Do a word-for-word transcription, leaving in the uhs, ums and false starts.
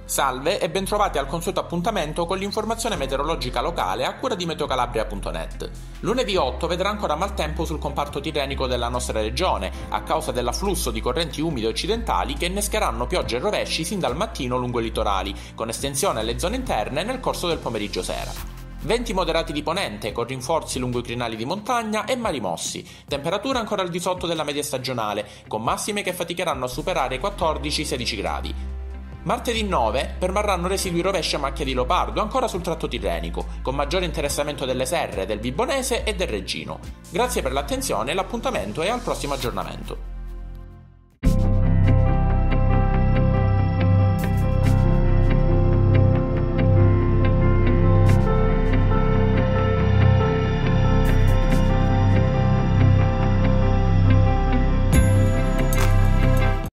Salve e bentrovati al consueto appuntamento con l'informazione meteorologica locale a cura di meteocalabria punto net. Lunedì otto vedrà ancora maltempo sul comparto tirrenico della nostra regione, a causa dell'afflusso di correnti umide occidentali che innescheranno piogge e rovesci sin dal mattino lungo i litorali, con estensione alle zone interne nel corso del pomeriggio sera. Venti moderati di ponente, con rinforzi lungo i crinali di montagna e mari mossi. Temperatura ancora al di sotto della media stagionale, con massime che faticheranno a superare i quattordici sedici gradi. Martedì nove permarranno residui rovesci a macchia di leopardo ancora sul tratto tirrenico, con maggiore interessamento delle serre, del Vibonese e del Reggino. Grazie per l'attenzione e l'appuntamento è al prossimo aggiornamento.